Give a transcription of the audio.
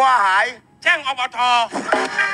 วัวหายแจ้งอบท